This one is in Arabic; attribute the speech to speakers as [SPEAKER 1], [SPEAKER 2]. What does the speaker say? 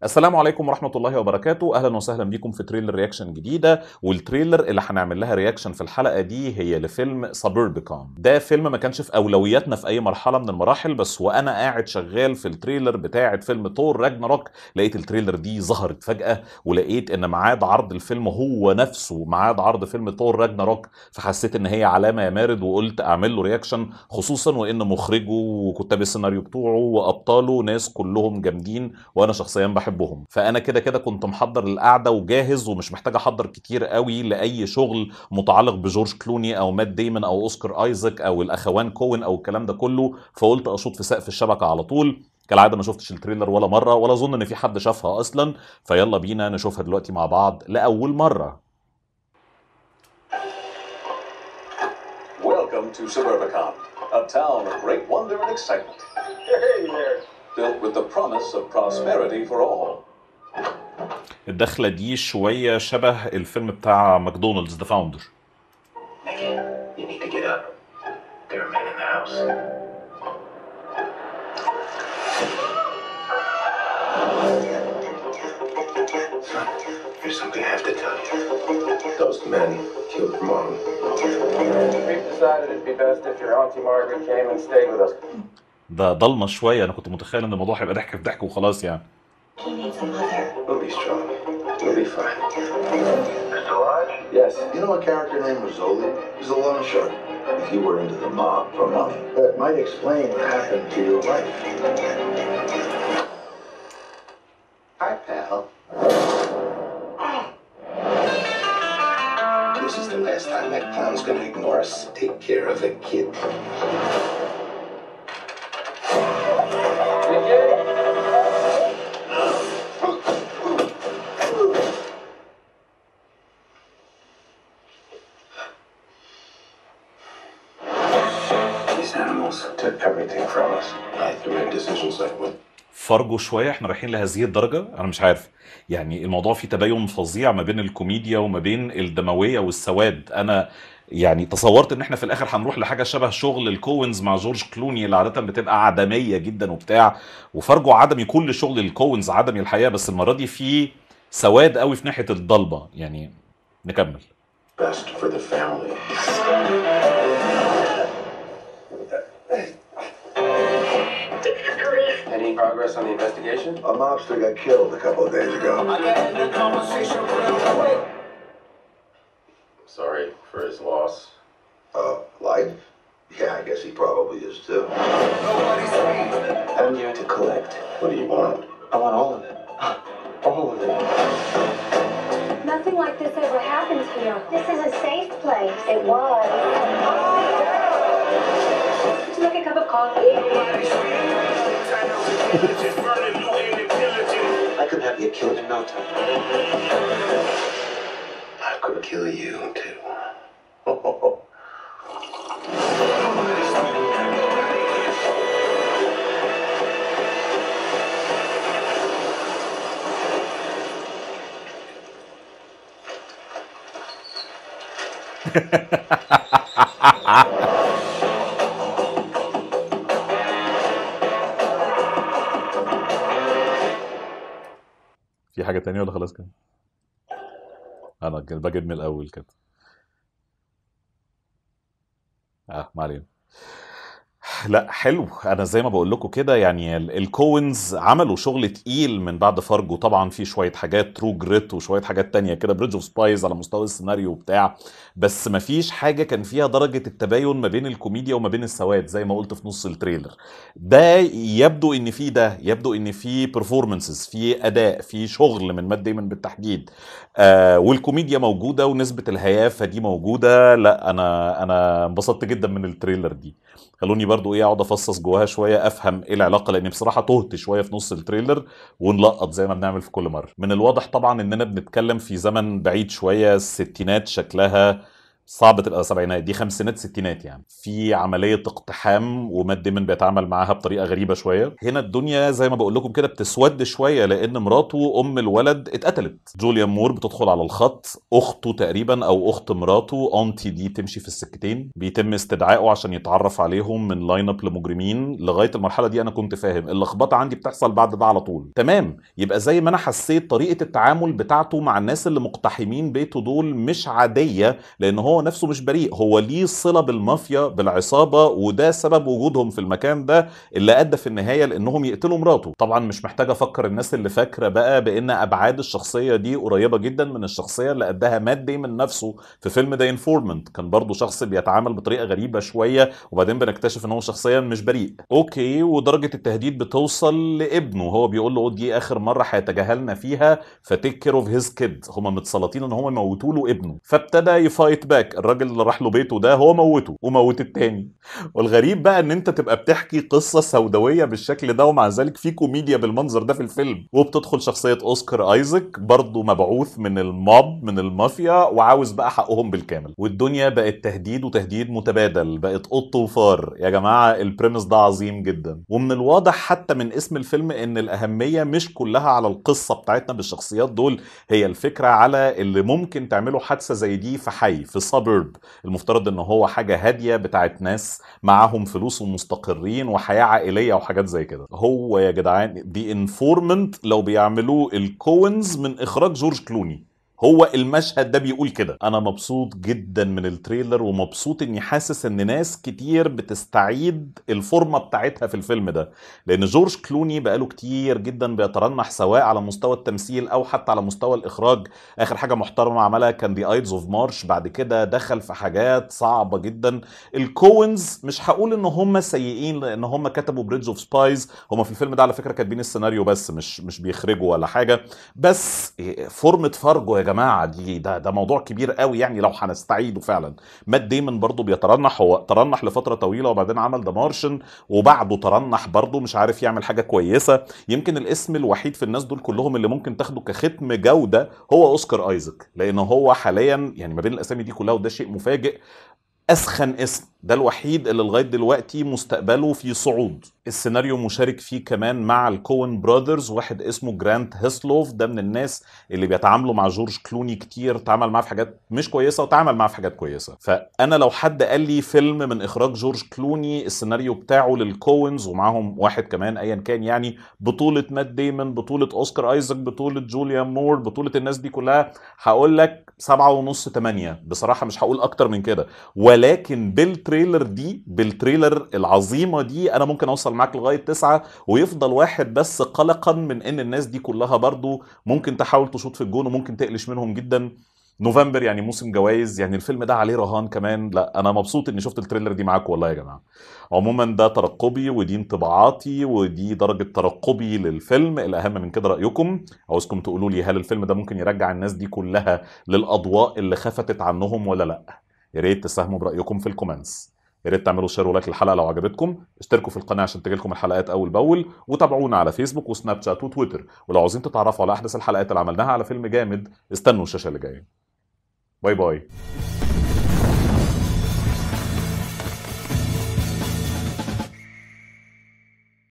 [SPEAKER 1] السلام عليكم ورحمة الله وبركاته. أهلا وسهلا بيكم في تريلر رياكشن جديدة، والتريلر اللي هنعمل لها رياكشن في الحلقة دي هي لفيلم سابوربيكون. ده فيلم ما كانش في أولوياتنا في أي مرحلة من المراحل، بس وأنا قاعد شغال في التريلر بتاعة فيلم ثور راجناروك لقيت التريلر دي ظهرت فجأة، ولقيت إن ميعاد عرض الفيلم هو نفسه ميعاد عرض فيلم ثور راجناروك، فحسيت إن هي علامة يا مارد وقلت أعمل له رياكشن، خصوصا وإن مخرجه وكتاب السيناريو بتوعه وأبطاله ناس كلهم جامدين وانا شخصيا بحبهم. فانا كده كده كنت محضر القعده وجاهز ومش محتاج احضر كتير قوي لاي شغل متعلق بجورج كلوني او مات ديمون او اوسكار ايزاك او الاخوان كوين او الكلام ده كله، فقلت اشوط في سقف الشبكه على طول. كالعاده ما شفتش التريلر ولا مره، ولا اظن ان في حد شافها اصلا، فيلا بينا نشوفها دلوقتي مع بعض لاول مره.
[SPEAKER 2] Welcome to Suburbicon, a town of great wonder and excitement. Hey there. Built with the promise of prosperity for all.
[SPEAKER 1] الدخله دي شويه شبه الفيلم بتاع ماكدونالدز ذا فاوندر.
[SPEAKER 3] You need to get up. There are men in the house. Son, there's something I have to tell you. Those men killed Mom.
[SPEAKER 4] We've decided it'd be best if your Auntie Margaret came and stayed with us.
[SPEAKER 1] ده ضلمه شويه، انا كنت متخيل ان الموضوع هيبقى ضحك في ضحك وخلاص يعني.
[SPEAKER 3] He needs a mother. We'll be strong. We'll be fine. Mr. Lodge?
[SPEAKER 4] Yes.
[SPEAKER 5] You know a character named Rizzoli? He's a loan shark. If you were into the mob for money, that might explain what happened to your wife. Hi, pal.
[SPEAKER 3] This is the last time that clown's gonna ignore us. Take care of the kid. These animals took everything from us. I had to make decisions like what?
[SPEAKER 1] فرجوا شويه، احنا رايحين لهذه الدرجه؟ انا مش عارف، يعني الموضوع فيه تباين فظيع ما بين الكوميديا وما بين الدمويه والسواد. انا يعني تصورت ان احنا في الاخر هنروح لحاجه شبه شغل الكوينز مع جورج كلوني اللي عاده بتبقى عدميه جدا وبتاع، وفرجوا عدمي، كل شغل الكوينز عدمي الحقيقه، بس المره دي فيه سواد قوي في ناحيه الضلمه يعني. نكمل.
[SPEAKER 3] Best for the family.
[SPEAKER 4] Any progress on the investigation?
[SPEAKER 5] A mobster got killed a couple of days ago.
[SPEAKER 3] Sorry for his loss.
[SPEAKER 5] Life? Yeah, I guess he probably is too.
[SPEAKER 3] I'm here to collect. What do you want?
[SPEAKER 4] I want all of it. All of it.
[SPEAKER 6] Nothing like this ever happens here. This is a safe place. It was. Would you like a cup of coffee?
[SPEAKER 3] I could have you killed in no time. I could kill you too.
[SPEAKER 1] في حاجه تانية ولا خلاص كده؟ انا بجد من الاول كده. ما علينا. لا حلو، انا زي ما بقول لكم كده، يعني الكوينز عملوا شغل تقيل من بعد فرجه. طبعا في شويه حاجات ترو جريت وشويه حاجات تانية كده، بريدج اوف سبايز على مستوى السيناريو وبتاع، بس ما فيش حاجه كان فيها درجه التباين ما بين الكوميديا وما بين السواد زي ما قلت في نص التريلر. ده يبدو ان في يبدو ان في بيرفورمانسز، في اداء، في شغل من مات ديمون بالتحديد، والكوميديا موجوده ونسبه الهيافه دي موجوده. لا انا انبسطت جدا من التريلر دي. خلوني برضو ايه اقعد افصص جواها شويه افهم ايه العلاقه، لاني بصراحه تهت شويه في نص التريلر ونلقط زي ما بنعمل في كل مره. من الواضح طبعا اننا بنتكلم في زمن بعيد شويه، الستينات شكلها صعب تبقى سبعينات، دي خمسينات ستينات يعني. في عمليه اقتحام ومات ديمون بيتعامل معاها بطريقه غريبه شويه. هنا الدنيا زي ما بقول لكم كده بتسود شويه، لان مراته ام الولد اتقتلت. جوليان مور بتدخل على الخط، اخته تقريبا او اخت مراته اونتي دي تمشي في السكتين، بيتم استدعائه عشان يتعرف عليهم من لاين اب لمجرمين. لغايه المرحله دي انا كنت فاهم، اللخبطه عندي بتحصل بعد ده على طول. تمام، يبقى زي ما انا حسيت طريقه التعامل بتاعته مع الناس اللي مقتحمين بيته دول مش عاديه، لان هو نفسه مش بريء، هو ليه صله بالمافيا بالعصابه، وده سبب وجودهم في المكان ده اللي ادى في النهايه لانهم يقتلوا مراته. طبعا مش محتاج افكر الناس اللي فاكره بقى بان ابعاد الشخصيه دي قريبه جدا من الشخصيه اللي اداها مات ديمون نفسه في فيلم ذا انفورمنت. كان برضه شخص بيتعامل بطريقه غريبه شويه، وبعدين بنكتشف ان هو شخصيا مش بريء. اوكي، ودرجه التهديد بتوصل لابنه، هو بيقول له دي اخر مره هيتجاهلنا فيها، فتيك كير اوف هيز كيد. هم متسلطين ان هم يموتوا له ابنه، فابتدى يفايت باك. الراجل اللي راح له بيته ده هو موته وموت التاني. والغريب بقى ان انت تبقى بتحكي قصه سوداويه بالشكل ده، ومع ذلك في كوميديا بالمنظر ده في الفيلم. وبتدخل شخصيه اوسكار ايزاك برضه مبعوث من الموب من المافيا وعاوز بقى حقهم بالكامل. والدنيا بقت تهديد وتهديد متبادل، بقت قط وفار. يا جماعه البريمس ده عظيم جدا، ومن الواضح حتى من اسم الفيلم ان الاهميه مش كلها على القصه بتاعتنا بالشخصيات دول، هي الفكره على اللي ممكن تعمله حادثه زي دي في حي في سابرب المفترض ان هو حاجه هاديه بتاعت ناس معاهم فلوس ومستقرين وحياه عائليه وحاجات زي كده. هو يا جدعان دي انفورمنت لو بيعملوه الكوينز من اخراج جورج كلوني، هو المشهد ده بيقول كده. انا مبسوط جدا من التريلر، ومبسوط اني حاسس ان ناس كتير بتستعيد الفورمه بتاعتها في الفيلم ده، لان جورج كلوني بقاله كتير جدا بيترنح سواء على مستوى التمثيل او حتى على مستوى الاخراج. اخر حاجه محترمه عملها كان دي ايدز اوف مارش، بعد كده دخل في حاجات صعبه جدا. الكوينز مش هقول ان هم سيئين لان هم كتبوا بريدج اوف سبايز، هم في الفيلم ده على فكره كاتبين السيناريو بس مش بيخرجوا ولا حاجه. بس فورمه فارجو يا جماعه دي ده موضوع كبير قوي يعني لو هنستعيده فعلا. مات ديمون برضه بيترنح، هو ترنح لفتره طويله وبعدين عمل ذا مارشن، وبعده ترنح برضه مش عارف يعمل حاجه كويسه. يمكن الاسم الوحيد في الناس دول كلهم اللي ممكن تاخده كختم جوده هو اوسكار ايزاك، لانه هو حاليا يعني ما بين الاسامي دي كلها، وده شيء مفاجئ، اسخن اسم. ده الوحيد اللي لغايه دلوقتي مستقبله في صعود. السيناريو مشارك فيه كمان مع الكوين براذرز، واحد اسمه جرانت هيسلوف، ده من الناس اللي بيتعاملوا مع جورج كلوني كتير، تعامل معاه في حاجات مش كويسه وتعامل معاه في حاجات كويسه. فانا لو حد قال لي فيلم من اخراج جورج كلوني السيناريو بتاعه للكوينز ومعاهم واحد كمان ايا كان، يعني بطوله مات ديمون، بطوله اوسكار ايزاك، بطوله جوليان مور، بطوله الناس دي كلها، هقول لك 7.5 8 بصراحه، مش هقول اكتر من كده. ولكن بالتريلر العظيمه دي انا ممكن اوصل معاك لغايه 9، ويفضل واحد بس قلقا من ان الناس دي كلها برضو ممكن تحاول تشوط في الجون وممكن تقلش منهم جدا. نوفمبر يعني موسم جوائز، يعني الفيلم ده عليه رهان كمان. لا انا مبسوط اني شفت التريلر دي معاكم والله يا جماعه. عموما ده ترقبي ودي انطباعاتي ودي درجه ترقبي للفيلم. الاهم من كده رايكم، عاوزكم تقولوا لي هل الفيلم ده ممكن يرجع الناس دي كلها للاضواء اللي خفتت عنهم ولا لا. يا ريت تساهموا برايكم في الكومنتس، يا ريت تعملوا شير ولايك للحلقه لو عجبتكم، اشتركوا في القناه عشان تجيلكم الحلقات اول باول، وتابعونا على فيسبوك وسناب شات وتويتر. ولو عاوزين تتعرفوا على احدث الحلقات اللي عملناها على فيلم جامد، استنوا الشاشه اللي جايه. باي باي.